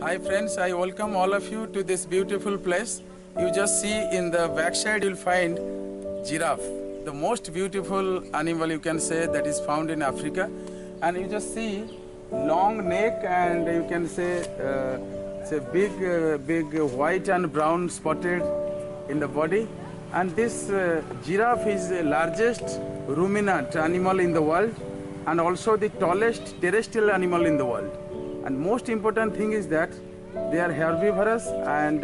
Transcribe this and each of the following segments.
Hi friends, I welcome all of you to this beautiful place. You just see in the backside you'll find giraffe, the most beautiful animal you can say that is found in Africa. And you just see long neck and you can say it's a big white and brown spotted in the body. And this giraffe is the largest ruminant animal in the world and also the tallest terrestrial animal in the world. And most important thing is that they are herbivorous and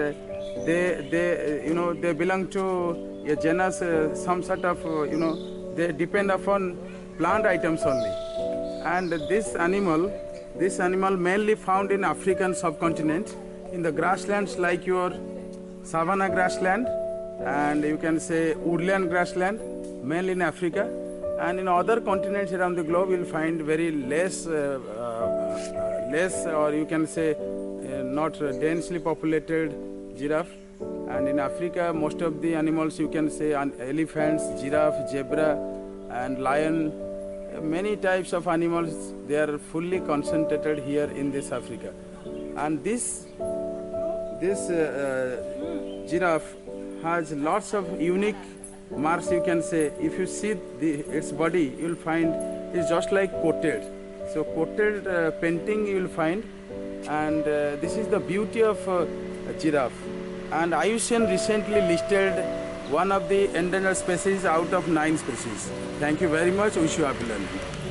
they belong to a genus, some sort of they depend upon plant items only. And this animal mainly found in African subcontinent in the grasslands like your savanna grassland and you can say woodland grassland, mainly in Africa. And in other continents around the globe, you'll find very less, or you can say not densely populated giraffe. And in Africa, most of the animals you can say elephants, giraffe, zebra, and lion. Many types of animals they are fully concentrated here in this Africa. And this giraffe has lots of unique marks you can say. If you see its body, you will find it's just like coated. So coated painting you will find, and this is the beauty of giraffe. And IUCN recently listed one of the endangered species out of 9 species. Thank you very much. Wish you happy learning.